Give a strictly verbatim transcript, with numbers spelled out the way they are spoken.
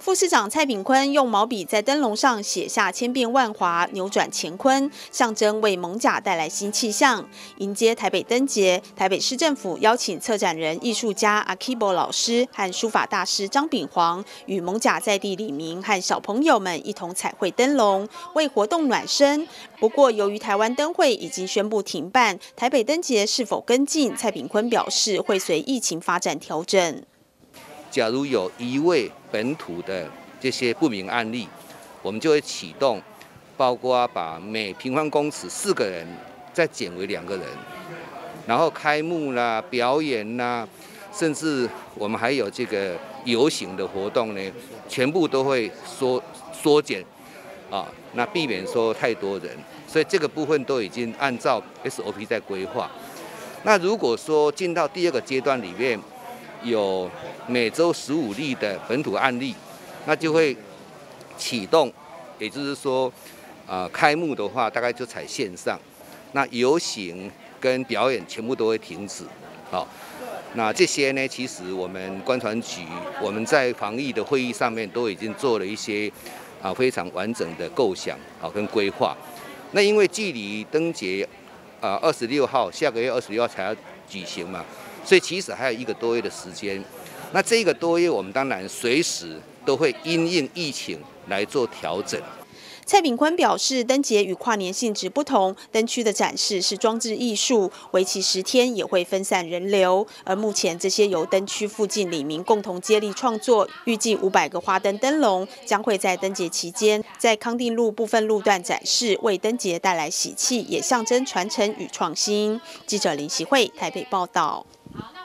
副市长蔡炳坤用毛笔在灯笼上写下千变万华，扭转乾坤，象征为艋舺带来新气象。迎接台北灯节，台北市政府邀请策展人、艺术家阿 Kibo 老师和书法大师张炳煌，与艋舺在地里民和小朋友们一同彩绘灯笼，为活动暖身。不过，由于台湾灯会已经宣布停办，台北灯节是否跟进？蔡炳坤表示会随疫情发展调整。 假如有一位本土的这些不明案例，我们就会启动，包括把每平方公尺四个人再减为两个人，然后开幕啦、表演啦，甚至我们还有这个游行的活动呢，全部都会缩缩减啊，那避免说太多人，所以这个部分都已经按照 S O P 在规划。那如果说进到第二个阶段里面， 有每周十五例的本土案例，那就会启动，也就是说，呃，开幕的话大概就采线上，那游行跟表演全部都会停止。好，那这些呢，其实我们观传局我们在防疫的会议上面都已经做了一些啊非常完整的构想好跟规划。那因为距离灯节啊二十六号下个月二十六号才要举行嘛。 所以其实还有一个多月的时间，那这个多月我们当然随时都会因应疫情来做调整。 蔡炳坤表示，灯节与跨年性质不同，灯区的展示是装置艺术，为期十天，也会分散人流。而目前这些由灯区附近里民共同接力创作，预计五百个花灯灯笼将会在灯节期间在康定路部分路段展示，为灯节带来喜气，也象征传承与创新。记者林习慧台北报道。好，那